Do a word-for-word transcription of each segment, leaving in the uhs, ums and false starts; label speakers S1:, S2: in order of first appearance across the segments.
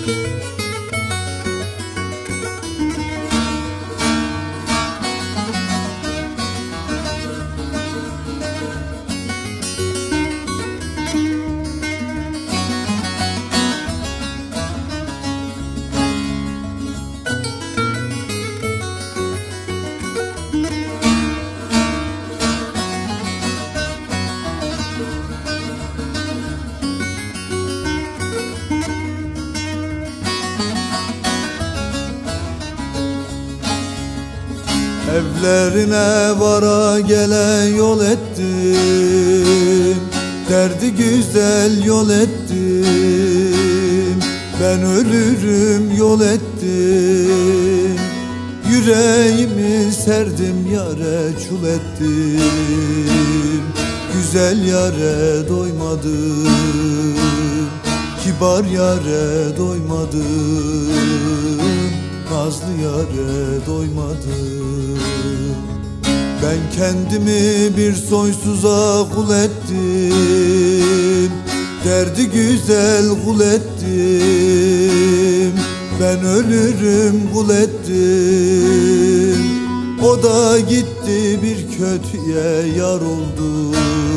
S1: Evlerine vara gele yol ettim, derdi güzel yol ettim. Ben ölürüm yol ettim, yüreğimi serdim yare çul ettim. Güzel yare doymadım, kibar yare doymadım, nazlı yare doymadım. Ben kendimi bir soysuza kul ettim, derdi güzel kul ettim. Ben ölürüm kul ettim, o da gitti bir kötüye yar oldu.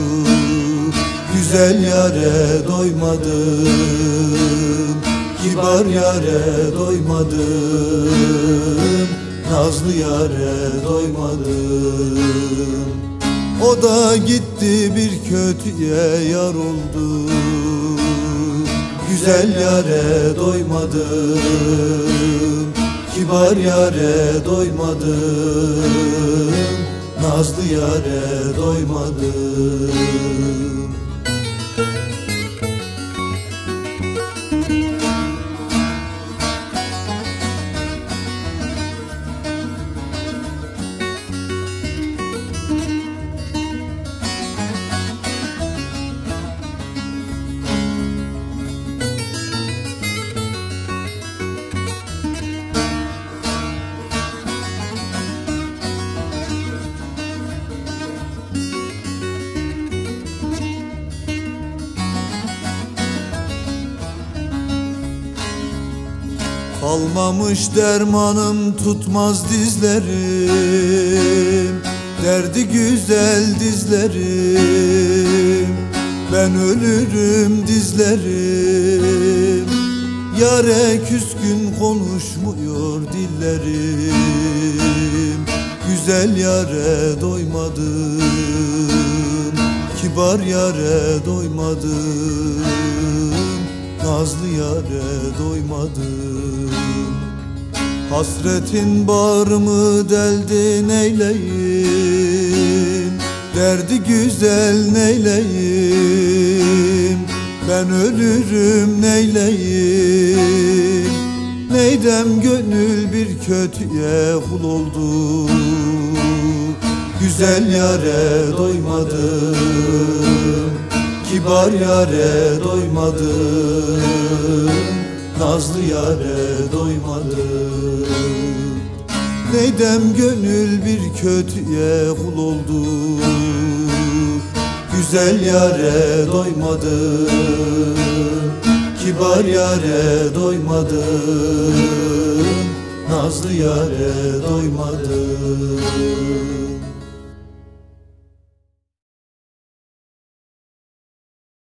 S1: Güzel yare doymadım, kibar yare doymadım, nazlı yare doymadım. O da gitti bir kötüye yar oldu. Güzel yare doymadım, kibar yare doymadım, nazlı yare doymadım. Kalmamış dermanım tutmaz dizlerim, derdi güzel dizlerim. Ben ölürüm dizlerim, yare küskün konuşmuyor dillerim. Güzel yare doymadım, kibar yare doymadım, nazlı yare doymadım. Hasretin bağrımı deldi neyleyim, derdi güzel neyleyim. Ben ölürüm neyleyim, neydem gönül bir kötüye kul oldu. Güzel yare doymadım, kibar yare doymadım, nazlı yare doymadım. Neydem gönül bir kötüye kul oldu. Güzel yare doymadım, kibar yare doymadım, nazlı yare doymadım.